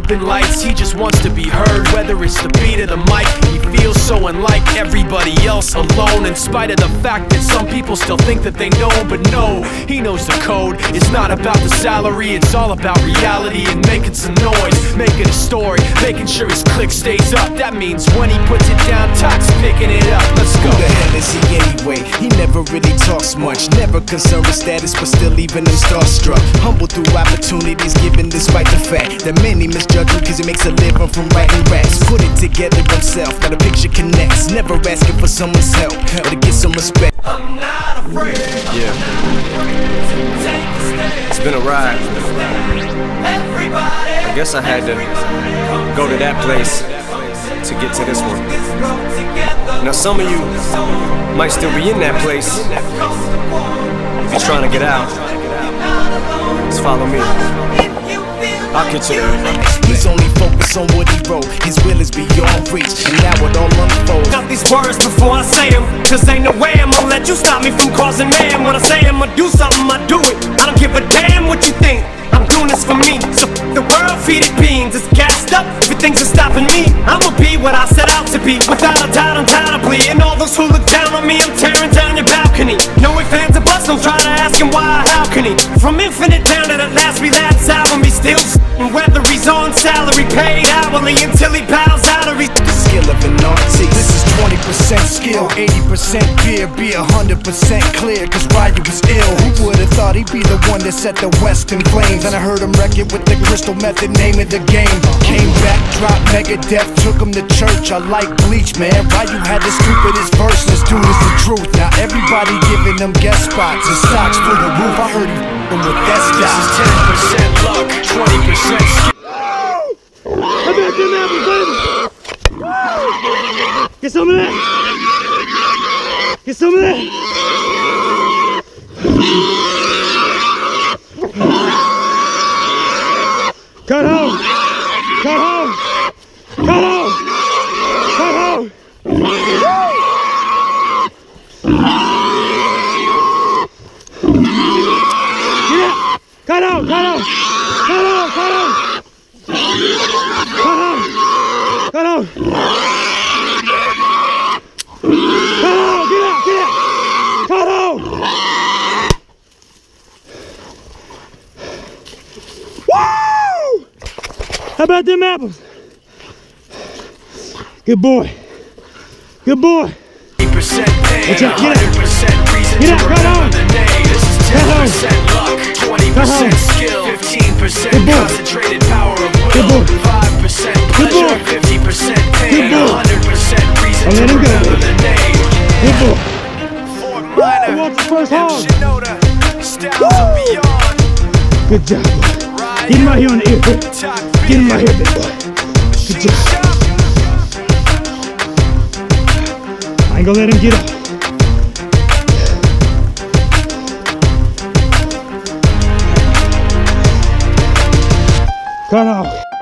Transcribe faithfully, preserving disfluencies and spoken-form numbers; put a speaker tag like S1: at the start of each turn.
S1: jumping lights, he just wants to be heard. Whether it's the beat of the mic, he feels so unlike everybody else, alone. In spite of the fact that some people still think that they know him, but no, he knows the code. It's not about the salary, it's all about reality and making some noise, making a story, making sure his click stays up. That means when he puts it down, Tox picking it up. Let's go.
S2: Who the hell is he anyway? He never really talks much, never concerned with status, but still leaving him starstruck. Humble through opportunities given despite the fact that many misjudge him cause he makes a living from writing raps. Put it together himself, got a picture connects, never asking for someone's help or to get some respect.
S1: I'm not afraid.
S3: Yeah, it's been a ride. I guess I had to go to that place to get to this one. Now some of you might still be in that place. If you're trying to get out, just follow me. I'll get you there.
S2: He's only focused on what he wrote, his will is beyond reach, and now it all unfolds.
S4: Got these words before I say them, cause ain't no way I'm gonna let you stop me from causing man. When I say I'm gonna do something, I do it. I don't give a damn what you think, I'm doing this for me. So the world, feed it beans, it's gassed up, everything's just stopping me. I'ma be what I set out to be, without a doubt, undoubtedly. And all those who look down on me, I'm tearing down your balcony. No ifs, ands, or buts, don't try to ask him why or how can he. From Infinite down to the last relapse album, he still s***ing, whether he's on salary, paid hourly, until he bows out or he's
S2: the skill of an artist. This is twenty percent skill, eighty percent beer, be one hundred percent clear, cause Ryu was ill. Who would've thought he'd be the one that set the West in flames? And I heard him wreck it with the Crystal Method, name of the game. Came back, dropped Megadeth, took him to church. I like Bleach, man. Ryu had the stupidest verse, this dude is the truth. Now everybody giving them guest spots and stocks through the roof. I heard he f***ing with that
S1: This
S2: style.
S1: is ten percent luck, twenty percent skill.
S4: Get some of that! Get some of that! Cut home! Cut home! Cut home! Cut home! Get up! Cut home! Cut home! Cut home! Cut home! Cut home! Cut home! Cut home! Get out! Get out! Cut home! Woo! How about them apples? Good boy. Good boy.
S1: eighty percent pain,
S4: Watch out, get out.
S1: one hundred percent reason
S4: Get out,
S1: to
S4: cut
S1: remember
S4: on.
S1: the name. This is
S4: Cut
S1: ten
S4: on.
S1: percent luck, twenty percent skill, fifteen percent
S4: Good boy.
S1: concentrated power of
S4: Good
S1: will,
S4: boy.
S1: five percent
S4: Good
S1: pleasure,
S4: boy.
S1: fifty percent pain,
S4: Good boy.
S1: one hundred percent reason
S4: I'll
S1: to
S4: let him go.
S1: remember the name.
S4: Good boy.
S1: Fort
S4: Who
S1: Minor,
S4: wants the first
S1: M.
S4: hog?
S1: Shinoda, styles of beyond.
S4: Good job, boy. Get him right here on the ear. Get him right here, big boy. Good job. I ain't gonna let him get up. Cut off.